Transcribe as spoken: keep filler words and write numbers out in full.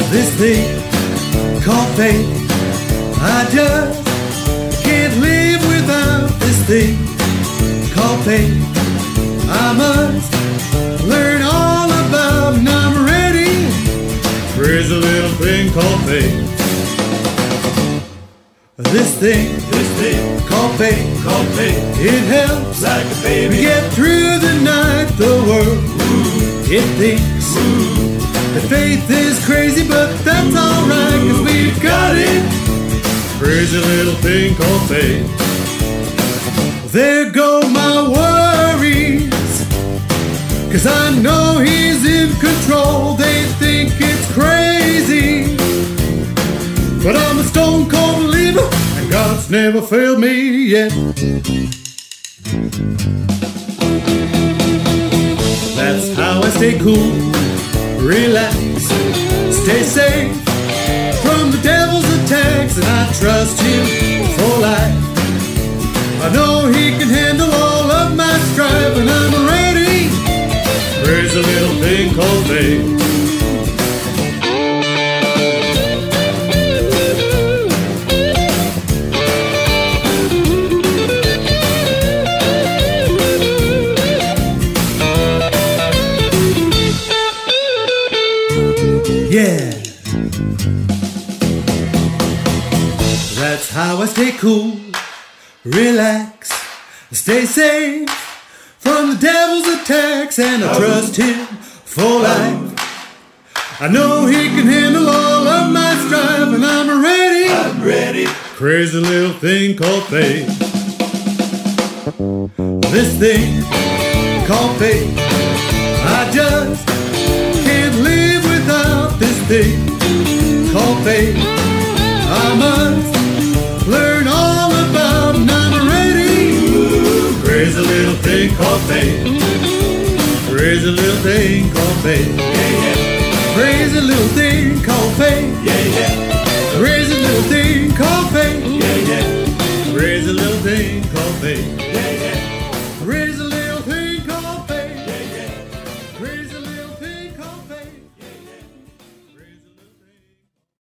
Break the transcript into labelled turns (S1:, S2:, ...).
S1: This thing called faith, I just can't live without this thing called faith. I must learn all about and I'm ready for this little thing called faith. This thing,
S2: This thing
S1: called faith,
S2: called faith,
S1: it helps
S2: like a baby.
S1: get through the night. The world, it thinks that faith is crazy, but that's alright, cause we've got it. Crazy little thing called faith. There go my worries, cause I know he's in control. They think it's crazy, but I'm a stone cold believer, and God's never failed me yet. That's how I stay cool, relax, stay safe from the devil's attacks, and I trust him for life. I know he can handle all of my strife, and I'm ready. Praise a little thing called faith. Yeah, that's how I stay cool, relax, stay safe from the devil's attacks, and I trust him for life. I know he can handle all of my strife, and I'm ready.
S2: I'm ready.
S1: Crazy little thing called faith. This thing called faith, I just can't live without this thing called faith. I must learn all about and I'm ready. Crazy little thing called faith. Crazy little thing called faith.
S2: Yeah, yeah.
S1: Crazy little thing called faith.
S2: Yeah, yeah.
S1: Crazy little thing called faith.
S2: Yeah, yeah.
S1: Crazy little thing called faith.
S2: Yeah, yeah.
S1: Crazy